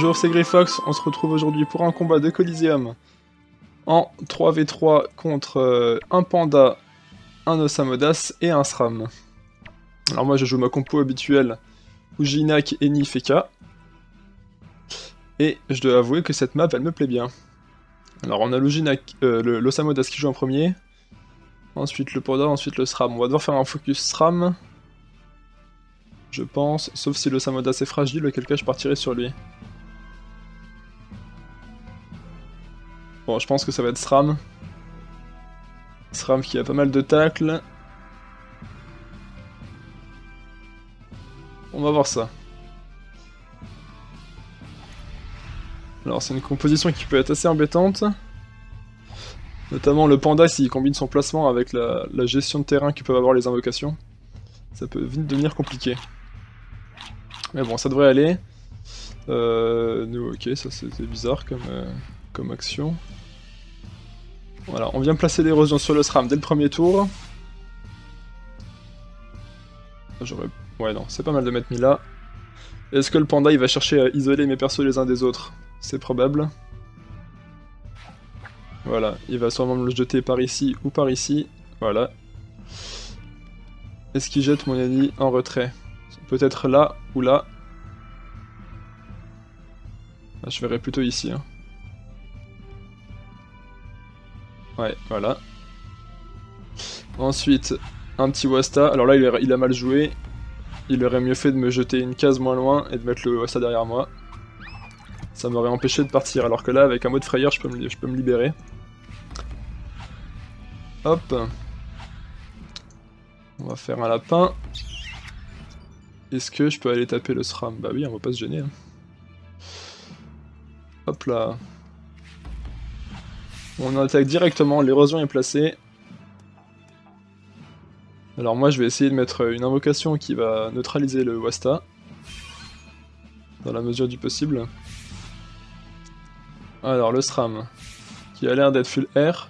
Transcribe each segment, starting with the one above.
bonjour, c'est Greyfox, on se retrouve aujourd'hui pour un combat de Coliseum en 3v3 contre un panda, un Osamodas et un SRAM. Alors moi je joue ma compo habituelle, Ujinak, Eni, Feka. Et je dois avouer que cette map elle me plaît bien. Alors on a l'Osamodas qui joue en premier, ensuite le panda, ensuite le SRAM. On va devoir faire un focus SRAM, je pense, sauf si l'Osamodas est fragile, auquel cas je partirai sur lui. Bon, je pense que ça va être SRAM. SRAM qui a pas mal de tacles. On va voir ça. Alors c'est une composition qui peut être assez embêtante. Notamment le panda s'il combine son placement avec la gestion de terrain que peuvent avoir les invocations. Ça peut vite devenir compliqué. Mais bon, ça devrait aller. Ok, ça c'était bizarre comme action. Voilà, on vient placer l'érosion sur le SRAM dès le premier tour. Ouais non, c'est pas mal de m'être mis là. Est-ce que le panda il va chercher à isoler mes persos les uns des autres? C'est probable. Voilà, il va sûrement me le jeter par ici ou par ici. Voilà. Est-ce qu'il jette mon ennemi en retrait? Peut-être là ou là. Ah, je verrai plutôt ici. Hein. Ouais, voilà. Ensuite, un petit Wasta. Alors là, il a mal joué. Il aurait mieux fait de me jeter une case moins loin et de mettre le Wasta derrière moi. Ça m'aurait empêché de partir. Alors que là, avec un mot de frayeur, je peux me libérer. Hop. On va faire un lapin. Est-ce que je peux aller taper le SRAM? Bah oui, on va pas se gêner. Hein. Hop là. On attaque directement, l'érosion est placée. Alors moi je vais essayer de mettre une invocation qui va neutraliser le Wasta. Dans la mesure du possible. Alors le SRAM, qui a l'air d'être full air.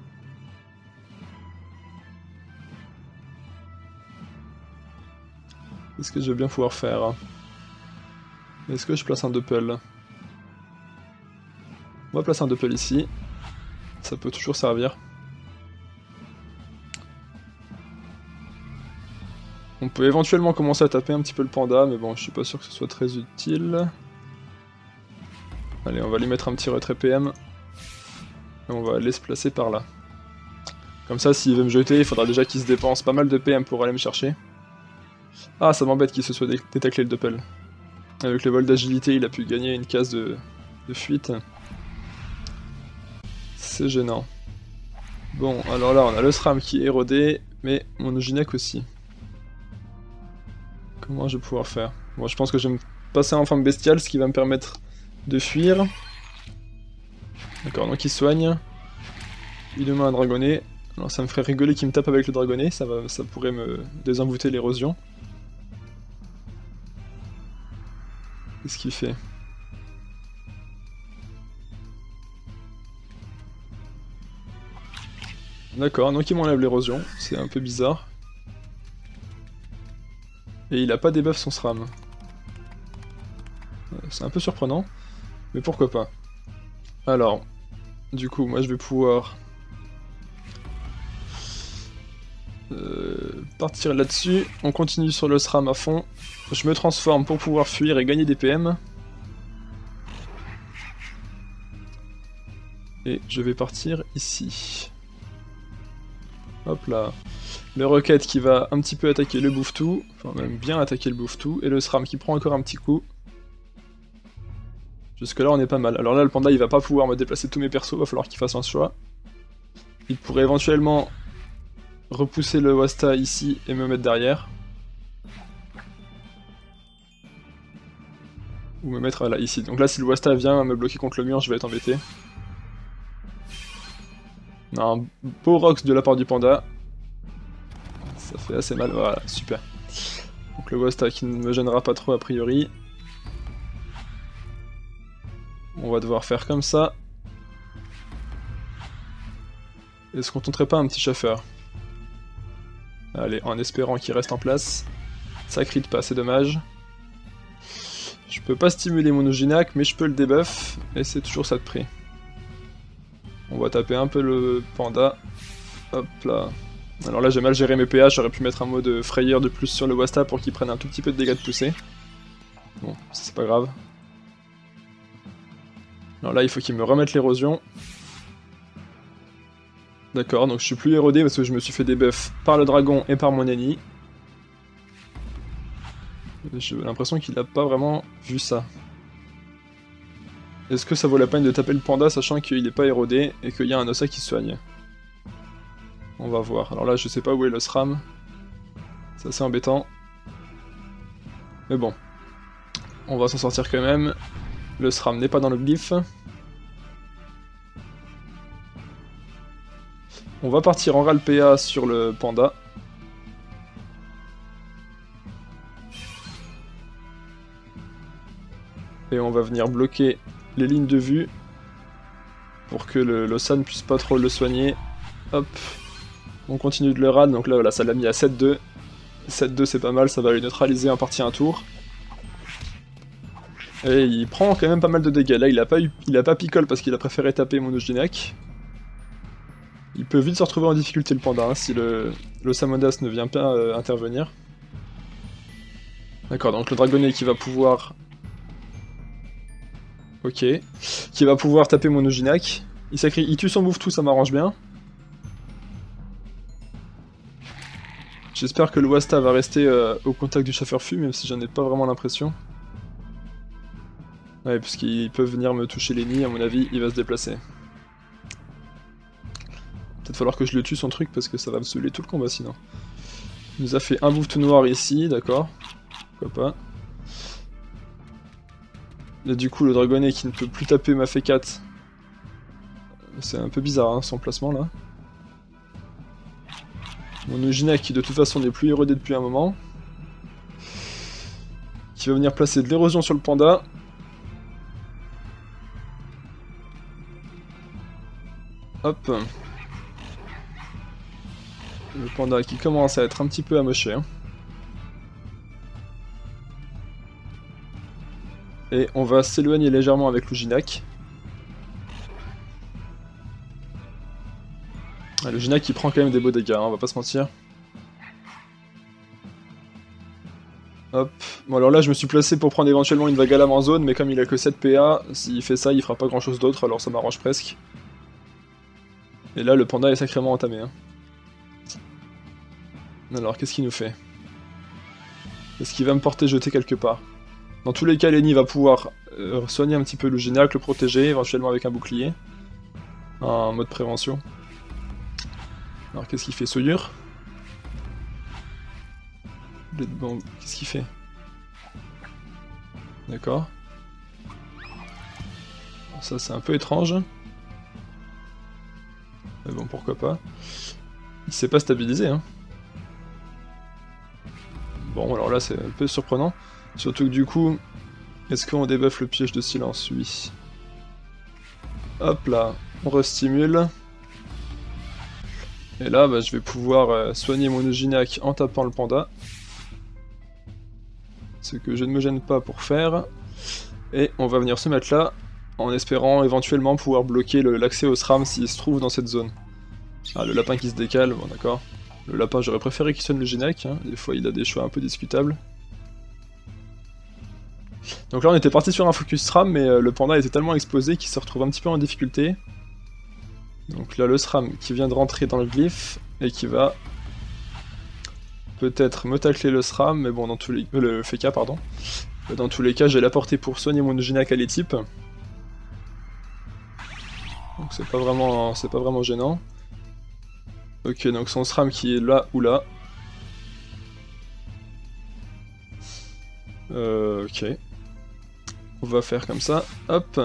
Qu'est-ce que je vais bien pouvoir faire? Est-ce que je place un doppel? On va placer un doppel ici. Ça peut toujours servir. On peut éventuellement commencer à taper un petit peu le panda, mais bon, je suis pas sûr que ce soit très utile. Allez, on va lui mettre un petit retrait PM. Et on va aller se placer par là. Comme ça, s'il veut me jeter, il faudra déjà qu'il se dépense pas mal de PM pour aller me chercher. Ah, ça m'embête qu'il se soit détaclé le doppel. Avec le vol d'agilité, il a pu gagner une case de fuite. C'est gênant. Bon, alors là, on a le SRAM qui est érodé, mais mon Ujinak aussi. Comment je vais pouvoir faire? Bon, je pense que je vais me passer en forme bestiale, ce qui va me permettre de fuir. D'accord, donc il soigne. Il nous met un dragonnet. Alors ça me ferait rigoler qu'il me tape avec le dragonnet, ça pourrait me désenvoûter l'érosion. Qu'est-ce qu'il fait? D'accord, donc il m'enlève l'érosion, c'est un peu bizarre. Et il a pas débuff son SRAM. C'est un peu surprenant, mais pourquoi pas. Alors, du coup, moi je vais pouvoir partir là-dessus. On continue sur le SRAM à fond. Je me transforme pour pouvoir fuir et gagner des PM. Et je vais partir ici. Hop là. Le Rocket qui va un petit peu attaquer le Bouffe-Tout. Enfin même bien attaquer le Bouffe-Tout. Et le SRAM qui prend encore un petit coup. Jusque là on est pas mal. Alors là le panda il va pas pouvoir me déplacer tous mes persos. Va falloir qu'il fasse un choix. Il pourrait éventuellement repousser le Wasta ici et me mettre derrière. Ou me mettre là ici. Donc là si le Wasta vient me bloquer contre le mur je vais être embêté. On a un beau Rox de la part du panda. Ça fait assez mal, voilà, super. Donc le Wasta qui ne me gênera pas trop a priori. On va devoir faire comme ça. Est-ce qu'on tenterait pas un petit chaffeur? Allez, en espérant qu'il reste en place. Ça crit pas, c'est dommage. Je peux pas stimuler mon Ojinac, mais je peux le debuff, et c'est toujours ça de prix. On va taper un peu le panda. Hop là. Alors là j'ai mal géré mes PH, j'aurais pu mettre un mode frayeur de plus sur le Wasta pour qu'il prenne un tout petit peu de dégâts de poussée. Bon, c'est pas grave. Alors là il faut qu'il me remette l'érosion. D'accord, donc je suis plus érodé parce que je me suis fait debuff par le dragon et par mon ennemi. J'ai l'impression qu'il a pas vraiment vu ça. Est-ce que ça vaut la peine de taper le panda sachant qu'il n'est pas érodé et qu'il y a un ossa qui se soigne? On va voir. Alors là je sais pas où est le SRAM. C'est assez embêtant. Mais bon. On va s'en sortir quand même. Le SRAM n'est pas dans le glyphe. On va partir en Ralpea sur le panda. Et on va venir bloquer les lignes de vue pour que l'Ossa ne puisse pas trop le soigner. Hop. On continue de le rad, donc là voilà, ça l'a mis à 7-2. 7-2 c'est pas mal, ça va le neutraliser en partie un tour. Et il prend quand même pas mal de dégâts. Là il a pas picole parce qu'il a préféré taper mon Ojinac. Il peut vite se retrouver en difficulté le panda hein, si le Samodas ne vient pas intervenir. D'accord, donc le dragonnet qui va pouvoir... Ok. Qui va pouvoir taper mon Ojinac. Il tue son Mouvetou, ça m'arrange bien. J'espère que le Wasta va rester au contact du Chaffeur-Fu, même si j'en ai pas vraiment l'impression. Ouais, puisqu'il peut venir me toucher les nids, à mon avis, il va se déplacer. Peut-être falloir que je le tue son truc, parce que ça va me saouler tout le combat sinon. Il nous a fait un Mouvetou noir ici, d'accord. Pourquoi pas. Et du coup, le dragonnet qui ne peut plus taper ma F4. C'est un peu bizarre, hein, son placement là. Mon Ojinac qui de toute façon n'est plus érodé depuis un moment. Qui va venir placer de l'érosion sur le panda. Hop. Le panda qui commence à être un petit peu amoché. Hein. Et on va s'éloigner légèrement avec l'Ojinac. Le Ojinac qui prend quand même des beaux dégâts, hein, on va pas se mentir. Hop. Bon alors là je me suis placé pour prendre éventuellement une vague à lame en zone, mais comme il a que 7 PA, s'il fait ça il fera pas grand chose d'autre, alors ça m'arrange presque. Et là le panda est sacrément entamé. Hein. Alors qu'est-ce qu'il nous fait? Est-ce qu'il va me porter jeter quelque part? Dans tous les cas Lenny va pouvoir soigner un petit peu l'Ojinac, le protéger, éventuellement avec un bouclier. En mode prévention. Alors qu'est-ce qu'il fait? Souillure? Bon, qu'est-ce qu'il fait? D'accord. Ça c'est un peu étrange. Mais bon, pourquoi pas. Il s'est pas stabilisé, hein. Bon, alors là c'est un peu surprenant. Surtout que du coup, est-ce qu'on débuffe le piège de silence? Oui. Hop là, on restimule. Et là, bah, je vais pouvoir soigner mon Ojinac en tapant le panda. Ce que je ne me gêne pas pour faire. Et on va venir se mettre là, en espérant éventuellement pouvoir bloquer l'accès au SRAM s'il se trouve dans cette zone. Ah, le lapin qui se décale, bon d'accord. Le lapin, j'aurais préféré qu'il soigne le Ojinac, hein. Des fois il a des choix un peu discutables. Donc là on était parti sur un focus SRAM, mais le panda était tellement exposé qu'il se retrouve un petit peu en difficulté. Donc là le SRAM qui vient de rentrer dans le glyphe, et qui va peut-être me tacler le SRAM, mais bon dans tous les... le FK pardon. Dans tous les cas j'ai la portée pour soigner mon Ojinac à l'étype. Donc c'est pas vraiment gênant. Ok, donc son SRAM qui est là ou là. Ok. On va faire comme ça, hop.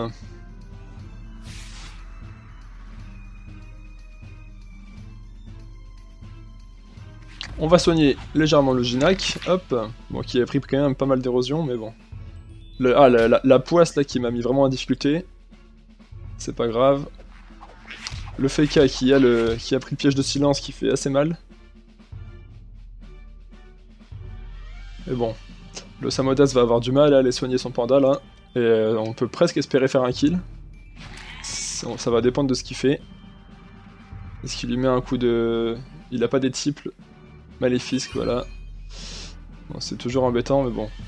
On va soigner légèrement le Ojinac, hop. Bon, qui a pris quand même pas mal d'érosion, mais bon. La poisse là qui m'a mis vraiment en difficulté. C'est pas grave. Le FK qui a pris le piège de silence qui fait assez mal. Mais bon. Le Samodas va avoir du mal à aller soigner son panda là. Et on peut presque espérer faire un kill. Ça va dépendre de ce qu'il fait. Est-ce qu'il lui met un coup de... Il a pas des types maléfiques, voilà. Bon, c'est toujours embêtant, mais bon.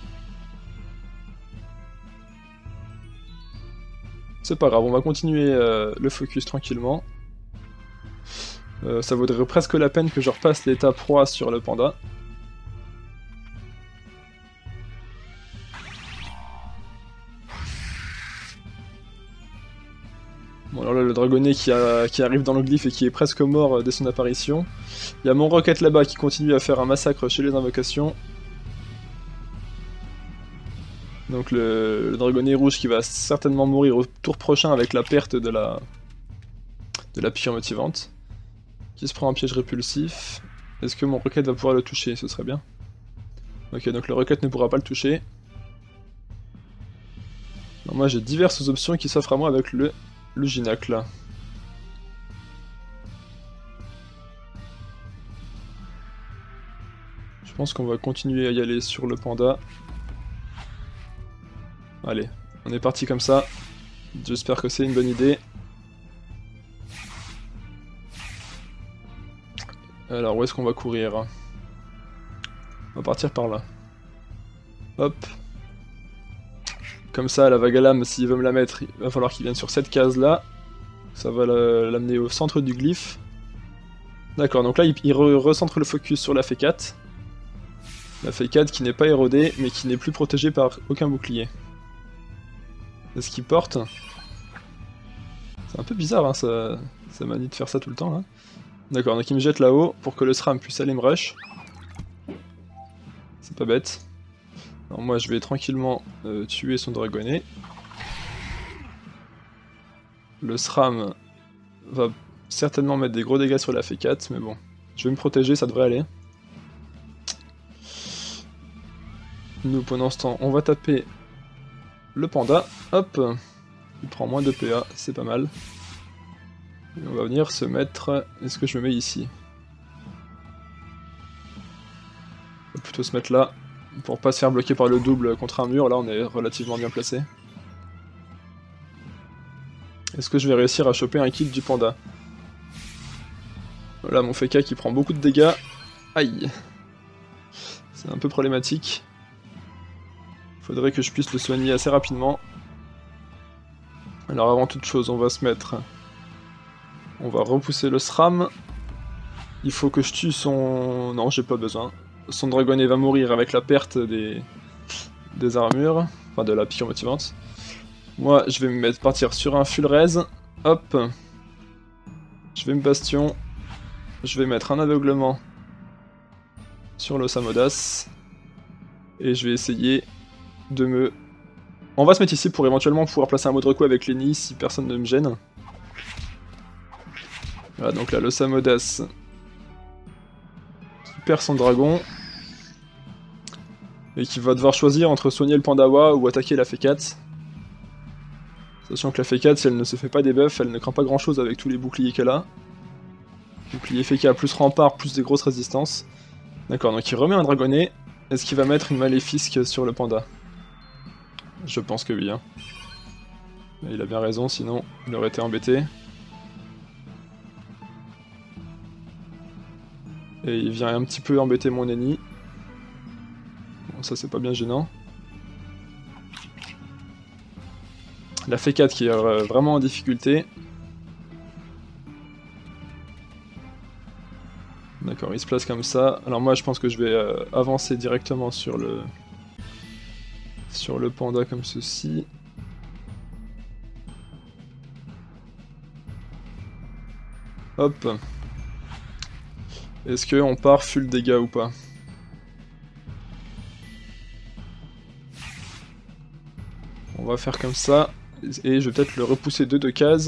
C'est pas grave, on va continuer le focus tranquillement. Ça vaudrait presque la peine que je repasse l'état proie sur le panda. Bon alors là le dragonnet qui arrive dans le glyphe et qui est presque mort dès son apparition. Il y a mon rocket là-bas qui continue à faire un massacre chez les invocations. Donc le dragonnet rouge qui va certainement mourir au tour prochain avec la perte de la piqûre motivante. Qui se prend un piège répulsif. Est-ce que mon rocket va pouvoir le toucher? Ce serait bien. Ok, donc le rocket ne pourra pas le toucher. Non, moi j'ai diverses options qui s'offrent à moi avec le Ginac là. Je pense qu'on va continuer à y aller sur le panda. Allez, on est parti comme ça. J'espère que c'est une bonne idée. Alors où est-ce qu'on va courir? On va partir par là. Hop. Comme ça, la vague à lame, s'il veut me la mettre, il va falloir qu'il vienne sur cette case là. Ça va l'amener au centre du glyphe. D'accord, donc là il recentre le focus sur la F4. La F4 qui n'est pas érodée, mais qui n'est plus protégée par aucun bouclier. Est-ce qu'il porte? C'est un peu bizarre, hein, ça manie de faire ça tout le temps là. D'accord, donc il me jette là-haut pour que le SRAM puisse aller me rush. C'est pas bête. Alors moi je vais tranquillement tuer son dragonnet. Le SRAM va certainement mettre des gros dégâts sur la F4, mais bon. Je vais me protéger, ça devrait aller. Nous pendant ce temps, on va taper le panda. Hop, il prend moins de PA, c'est pas mal. Et on va venir se mettre... Est-ce que je me mets ici? On va plutôt se mettre là, pour pas se faire bloquer par le double contre un mur. Là on est relativement bien placé. Est-ce que je vais réussir à choper un kill du panda? Voilà mon Feka qui prend beaucoup de dégâts. Aïe! C'est un peu problématique. Faudrait que je puisse le soigner assez rapidement. Alors avant toute chose, on va se mettre... On va repousser le SRAM. Il faut que je tue son... Non, j'ai pas besoin. Son dragonnet va mourir avec la perte des armures. Enfin, de la piqûre motivante. Moi, je vais me partir sur un full raise. Hop. Je vais me bastion. Je vais mettre un aveuglement sur le Samodas. Et je vais essayer de me... On va se mettre ici pour éventuellement pouvoir placer un mode coup avec Lenny si personne ne me gêne. Voilà, donc là, le Samodas qui perd son dragon. Et qui va devoir choisir entre soigner le Pandawa ou attaquer la F4. Sachant que la F4, si elle ne se fait pas des buffs, elle ne craint pas grand chose avec tous les boucliers qu'elle a. Bouclier FK plus rempart, plus des grosses résistances. D'accord, donc il remet un dragonnet. Est-ce qu'il va mettre une maléfique sur le panda? Je pense que oui. Hein. Il a bien raison, sinon il aurait été embêté. Et il vient un petit peu embêter mon ennemi. Bon, ça c'est pas bien gênant. La F4 qui est vraiment en difficulté. D'accord, il se place comme ça. Alors moi je pense que je vais avancer directement sur le panda comme ceci. Hop. Est-ce qu'on part full dégâts ou pas? On va faire comme ça. Et je vais peut-être le repousser de 2 cases.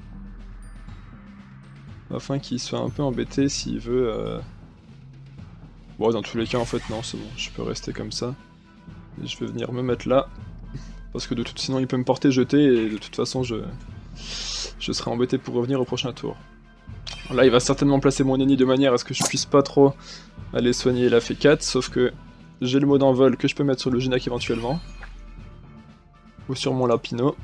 Afin qu'il soit un peu embêté s'il veut... Bon, dans tous les cas, en fait, non, c'est bon. Je peux rester comme ça. Et je vais venir me mettre là. Parce que sinon, il peut me porter jeter. Et de toute façon, je serai embêté pour revenir au prochain tour. Là, il va certainement placer mon ennemi de manière à ce que je puisse pas trop aller soigner la F4. Sauf que j'ai le mot d'envol que je peux mettre sur le Gignac éventuellement. Ou sur mon Lapino.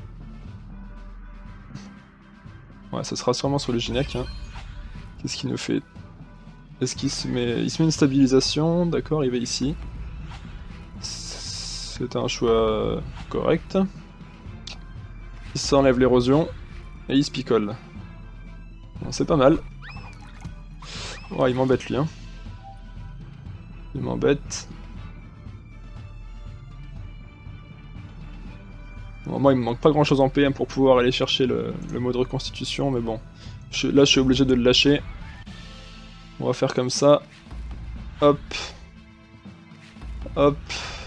Ouais, ça sera sûrement sur le Gignac. Hein. Qu'est-ce qu'il nous fait? Est-ce qu'il se met... Il se met une stabilisation, d'accord, il va ici. C'est un choix correct. Il s'enlève l'érosion et il se picole. Bon, c'est pas mal. Ouais, il m'embête lui. Hein. Il m'embête. Bon, moi, il me manque pas grand chose en PM pour pouvoir aller chercher le mot de reconstitution, mais bon. Là, je suis obligé de le lâcher. On va faire comme ça. Hop. Hop.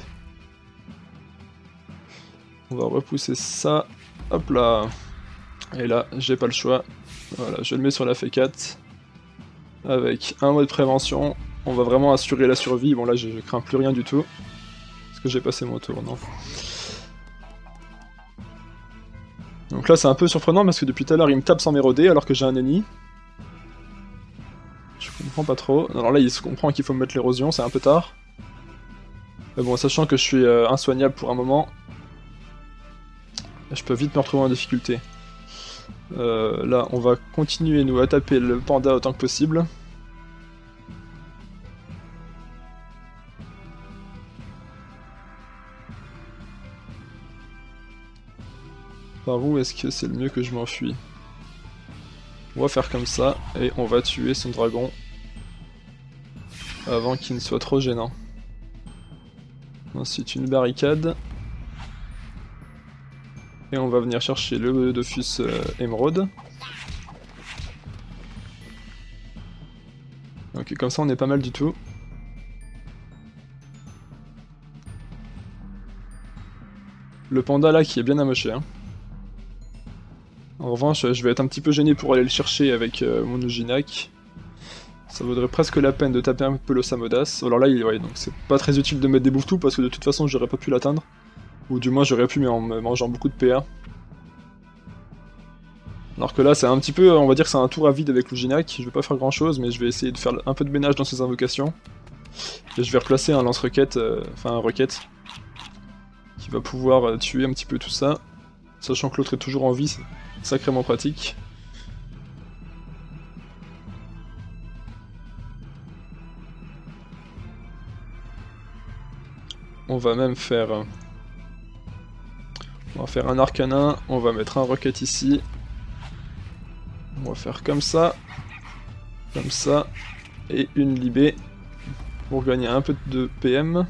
On va repousser ça. Hop là. Et là, j'ai pas le choix. Voilà, je le mets sur la F4. Avec un mot de prévention. On va vraiment assurer la survie. Bon là, je crains plus rien du tout. Parce que j'ai passé mon tour, non? Donc là, c'est un peu surprenant parce que depuis tout à l'heure, il me tape sans m'éroder alors que j'ai un ennemi. Je comprends pas trop. Alors là, il se comprend qu'il faut me mettre l'érosion, c'est un peu tard. Mais bon, sachant que je suis insoignable pour un moment, je peux vite me retrouver en difficulté. Là, on va continuer, nous, à taper le panda autant que possible. Par où est-ce que c'est le mieux que je m'enfuis? On va faire comme ça, et on va tuer son dragon avant qu'il ne soit trop gênant. Ensuite une barricade. Et on va venir chercher le Dofus émeraude. Ok, comme ça on est pas mal du tout. Le panda là qui est bien amoché. Hein. En revanche, je vais être un petit peu gêné pour aller le chercher avec mon Gignac. Ça vaudrait presque la peine de taper un peu l'Osamodas. Alors là, ouais, donc c'est pas très utile de mettre des bouffes-tout parce que de toute façon, j'aurais pas pu l'atteindre. Ou du moins, j'aurais pu, mais en me mangeant beaucoup de PA. Alors que là, c'est un petit peu, on va dire que c'est un tour à vide avec le Gignac. Je vais pas faire grand-chose, mais je vais essayer de faire un peu de ménage dans ses invocations. Et je vais replacer un lance-roquette, enfin un roquette, qui va pouvoir tuer un petit peu tout ça. Sachant que l'autre est toujours en vie, c'est sacrément pratique. On va même faire... On va faire un arcanin, on va mettre un roquette ici. On va faire comme ça, et une libé pour gagner un peu de PM.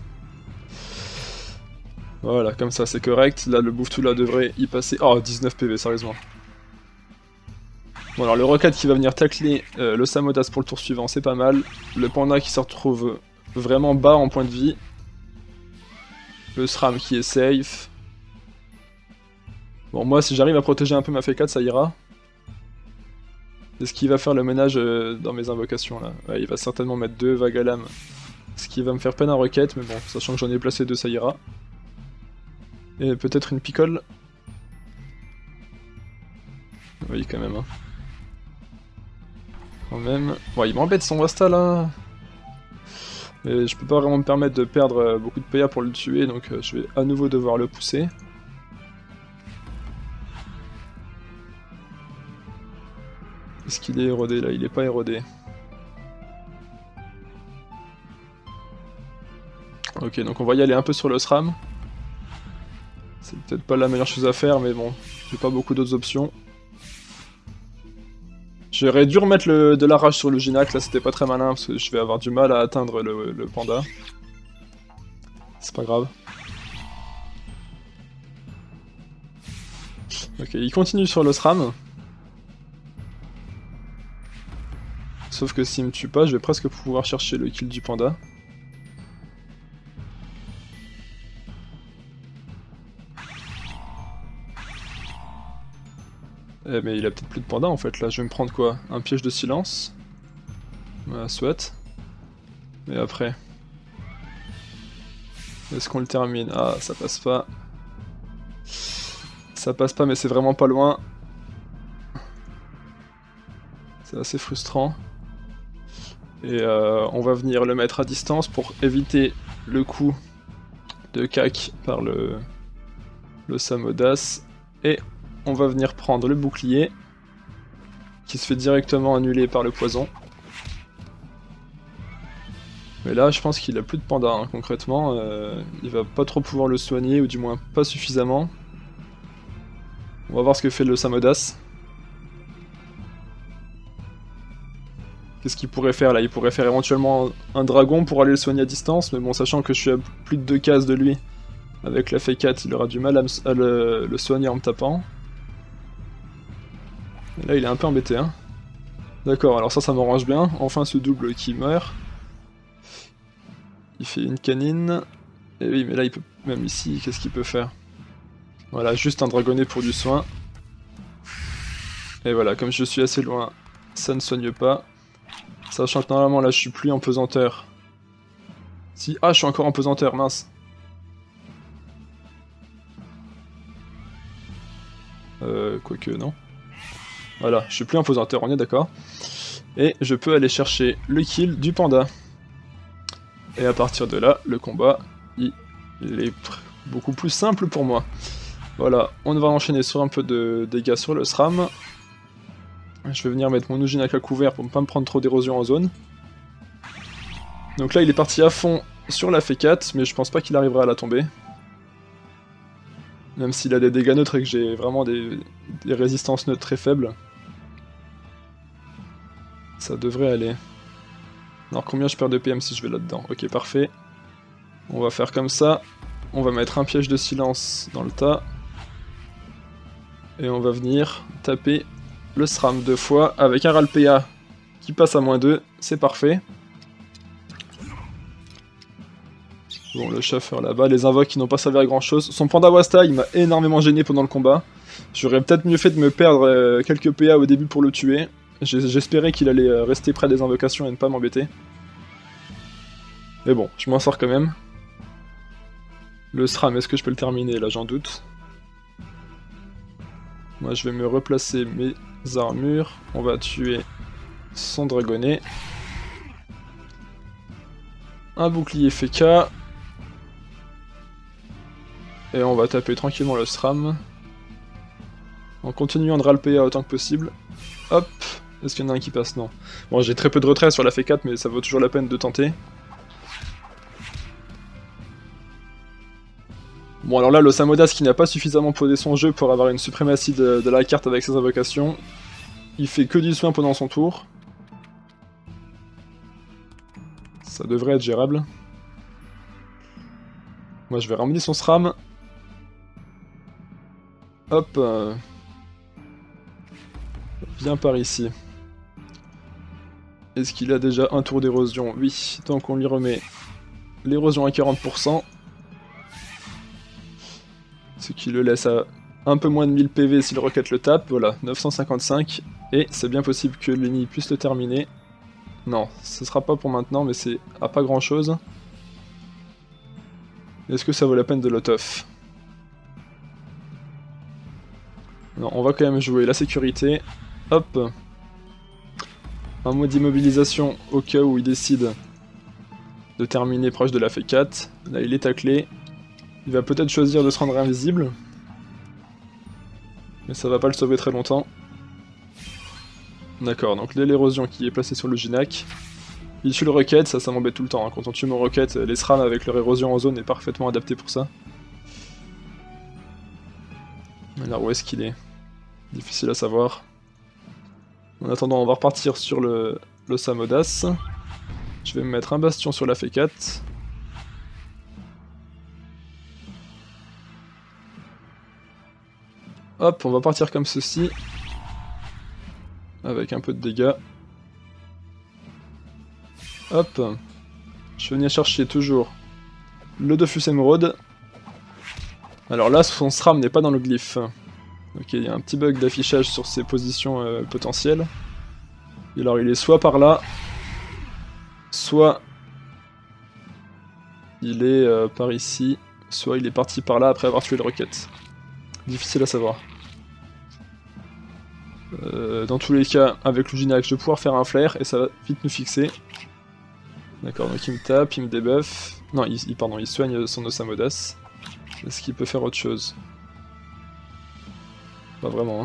Voilà, comme ça c'est correct. Là, le bouffe-tout là devrait y passer. Oh, 19 PV, sérieusement. Bon, alors le roquette qui va venir tacler le Samodas pour le tour suivant, c'est pas mal. Le panda qui se retrouve vraiment bas en point de vie. Le SRAM qui est safe. Bon, moi, si j'arrive à protéger un peu ma F4, ça ira. Est-ce qu'il va faire le ménage dans mes invocations là? Ouais, il va certainement mettre 2 vagues à lame. Ce qui va me faire peine en roquette, mais bon, sachant que j'en ai placé 2, ça ira. Et peut-être une picole. Oui, quand même. Hein. Quand même. Bon, il m'embête son Wasta là. Mais je peux pas vraiment me permettre de perdre beaucoup de PA pour le tuer, donc je vais à nouveau devoir le pousser. Est-ce qu'il est érodé là? Il est pas érodé. Ok, donc on va y aller un peu sur le SRAM. C'est peut-être pas la meilleure chose à faire, mais bon, j'ai pas beaucoup d'autres options. J'aurais dû remettre de la rage sur le Gignac, là c'était pas très malin, parce que je vais avoir du mal à atteindre le panda. C'est pas grave. Ok, il continue sur le SRAM. Sauf que s'il me tue pas, je vais presque pouvoir chercher le kill du panda. Eh mais il a peut-être plus de panda en fait là, je vais me prendre quoi? Un piège de silence? Voilà, soit. Mais après... Est-ce qu'on le termine? Ah, ça passe pas. Ça passe pas mais c'est vraiment pas loin. C'est assez frustrant. Et on va venir le mettre à distance pour éviter le coup de cac par le Samodas. Et on va venir prendre le bouclier qui se fait directement annuler par le poison. Mais là, je pense qu'il a plus de panda, hein. Concrètement, il va pas trop pouvoir le soigner, ou du moins pas suffisamment. On va voir ce que fait le Samodas. Qu'est-ce qu'il pourrait faire là? Il pourrait faire éventuellement un dragon pour aller le soigner à distance, mais bon, sachant que je suis à plus de 2 cases de lui, avec la F4, il aura du mal à le soigner en me tapant. Et là, il est un peu embêté, hein. D'accord, alors ça m'arrange bien. Enfin, ce double qui meurt. Il fait une canine. Et oui, mais là, il peut même ici, qu'est-ce qu'il peut faire? Voilà, juste un dragonnet pour du soin. Et voilà, comme je suis assez loin, ça ne soigne pas. Sachant que normalement, là, je suis plus en pesanteur. Si... Ah, je suis encore en pesanteur, mince. Quoique, non. Voilà, je suis plus en pesanteur, on est d'accord. Et je peux aller chercher le kill du panda. Et à partir de là, le combat, il est beaucoup plus simple pour moi. Voilà, on va enchaîner sur un peu de dégâts sur le SRAM. Je vais venir mettre mon Ujinaka à couvert pour ne pas me prendre trop d'érosion en zone. Donc là, il est parti à fond sur la F4, mais je pense pas qu'il arrivera à la tomber. Même s'il a des dégâts neutres et que j'ai vraiment des résistances neutres très faibles. Ça devrait aller. Alors combien je perds de PM si je vais là-dedans? Ok, parfait. On va faire comme ça. On va mettre un piège de silence dans le tas. Et on va venir taper le SRAM 2 fois avec un Ralpea qui passe à -2. C'est parfait. Bon, le chauffeur là-bas, les invoques qui n'ont pas servi à grand chose. Son panda Wasta, il m'a énormément gêné pendant le combat. J'aurais peut-être mieux fait de me perdre quelques PA au début pour le tuer. J'espérais qu'il allait rester près des invocations et ne pas m'embêter. Mais bon, je m'en sors quand même. Le SRAM, est-ce que je peux le terminer? Là, j'en doute. Moi, je vais me replacer mes armures. On va tuer son dragonnet. Un bouclier FK. Et on va taper tranquillement le SRAM. En continuant de ralpéa autant que possible. Hop. Est-ce qu'il y en a un qui passe? Non. Bon, j'ai très peu de retrait sur la F4, mais ça vaut toujours la peine de tenter. Bon, alors là, le Samodas qui n'a pas suffisamment posé son jeu pour avoir une suprématie de la carte avec ses invocations. Il fait que du soin pendant son tour. Ça devrait être gérable. Moi, je vais ramener son SRAM. Hop. Viens par ici. Est-ce qu'il a déjà un tour d'érosion? Oui. Donc on lui remet l'érosion à 40%. Ce qui le laisse à un peu moins de 1000 PV si le Rocket le tape. Voilà, 955. Et c'est bien possible que Lenny puisse le terminer. Non, ce sera pas pour maintenant, mais c'est à pas grand chose. Est-ce que ça vaut la peine de l'autof? Non, on va quand même jouer la sécurité. Hop. Un mot d'immobilisation au cas où il décide de terminer proche de la F4. Là, il est taclé. Il va peut-être choisir de se rendre invisible. Mais ça va pas le sauver très longtemps. D'accord, donc l'érosion qui est placée sur le Ginac. Il tue le Rocket, ça m'embête tout le temps. Hein. Quand on tue mon Rocket, les SRAM avec leur érosion en zone est parfaitement adapté pour ça. Alors où est-ce qu'il est? Difficile à savoir. En attendant, on va repartir sur le Samodas. Je vais me mettre un bastion sur la F4. Hop, on va partir comme ceci. Avec un peu de dégâts. Hop. Je vais venir chercher toujours le Dofus Emerald. Alors là, son SRAM n'est pas dans le glyphe. Ok, il y a un petit bug d'affichage sur ses positions potentielles. Et alors il est soit par là, soit il est par ici, soit il est parti par là après avoir tué le Rocket. Difficile à savoir. Dans tous les cas, avec l'Ujinac, je vais pouvoir faire un flair et ça va vite nous fixer. D'accord, donc il me tape, il me débuff. Non, pardon, il soigne son Osamodas. Est-ce qu'il peut faire autre chose? Pas vraiment, hein.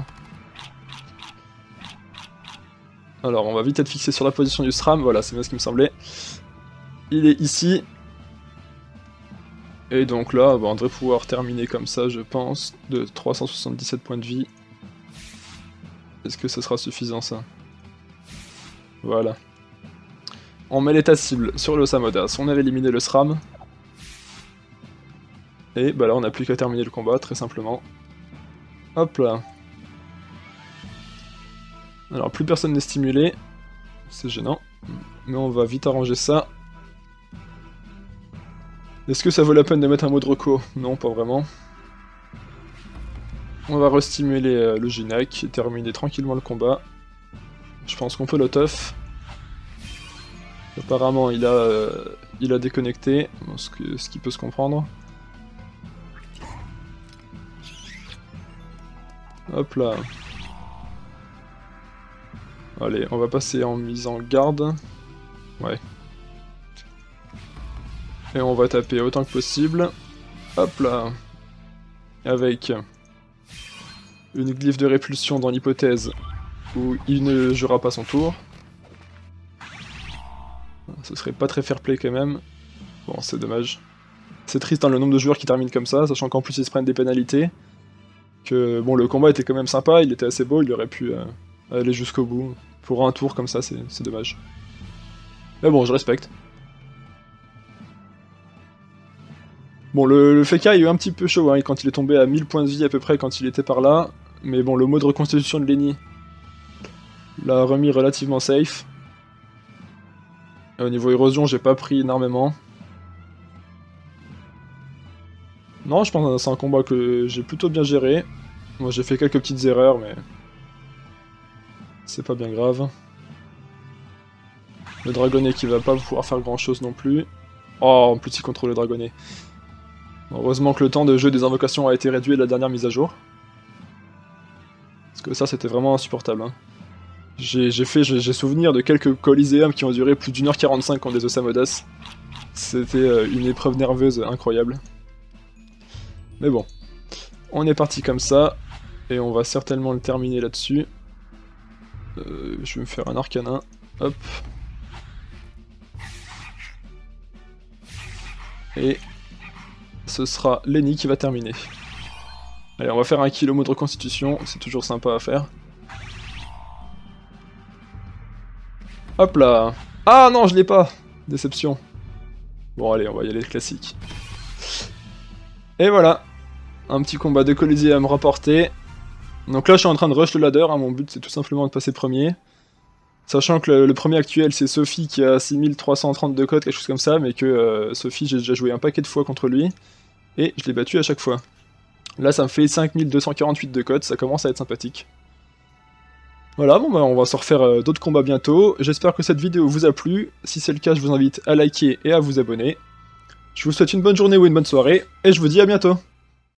Alors, on va vite être fixé sur la position du SRAM. Voilà, c'est bien ce qui me semblait. Il est ici. Et donc là, on devrait pouvoir terminer comme ça, je pense, de 377 points de vie. Est-ce que ce sera suffisant, ça? Voilà. On met l'état cible sur l'Osamodas, on avait éliminé le SRAM. Et bah là, on n'a plus qu'à terminer le combat, très simplement. Hop là. Alors, plus personne n'est stimulé. C'est gênant. Mais on va vite arranger ça. Est-ce que ça vaut la peine de mettre un mot de reco? Non, pas vraiment. On va restimuler le Ginac et terminer tranquillement le combat. Je pense qu'on peut le tough. Apparemment, il a déconnecté, ce qui peut se comprendre. Hop là. Allez, on va passer en mise en garde. Ouais. Et on va taper autant que possible. Hop là. Avec une glyphe de répulsion dans l'hypothèse où il ne jouera pas son tour. Ce serait pas très fair play quand même. Bon, c'est dommage. C'est triste hein, le nombre de joueurs qui terminent comme ça, sachant qu'en plus ils se prennent des pénalités. Que bon, le combat était quand même sympa, il était assez beau, il aurait pu aller jusqu'au bout. Pour un tour comme ça, c'est dommage. Mais bon, je respecte. Bon, le Feka est un petit peu chaud hein, quand il est tombé à 1000 points de vie à peu près quand il était par là. Mais bon, le mode reconstitution de Lenny l'a remis relativement safe. Et au niveau érosion, j'ai pas pris énormément. Non, je pense que c'est un combat que j'ai plutôt bien géré. Moi, j'ai fait quelques petites erreurs, mais c'est pas bien grave. Le dragonnet qui va pas pouvoir faire grand chose non plus. Oh, en plus il contrôle le dragonnet. Heureusement que le temps de jeu des invocations a été réduit à la dernière mise à jour. Parce que ça, c'était vraiment insupportable. Hein. J'ai souvenir de quelques coliséums qui ont duré plus d'1h45 contre des Osamodas. C'était une épreuve nerveuse incroyable. Mais bon, on est parti comme ça, et on va certainement le terminer là-dessus. Je vais me faire un arcanin, hop. Et ce sera Lenny qui va terminer. Allez, on va faire un kill au mode reconstitution, c'est toujours sympa à faire. Hop là. Ah non, je l'ai pas. Déception. Bon allez, on va y aller classique. Et voilà. Un petit combat de Colisée à me rapporter. Donc là, je suis en train de rush le ladder. Hein. Mon but, c'est tout simplement de passer premier. Sachant que le premier actuel, c'est Sophie qui a 6332 codes, quelque chose comme ça. Mais que Sophie, j'ai déjà joué un paquet de fois contre lui. Et je l'ai battu à chaque fois. Là, ça me fait 5248 de codes. Ça commence à être sympathique. Voilà, bon bah on va se refaire d'autres combats bientôt. J'espère que cette vidéo vous a plu. Si c'est le cas, je vous invite à liker et à vous abonner. Je vous souhaite une bonne journée ou une bonne soirée, et je vous dis à bientôt.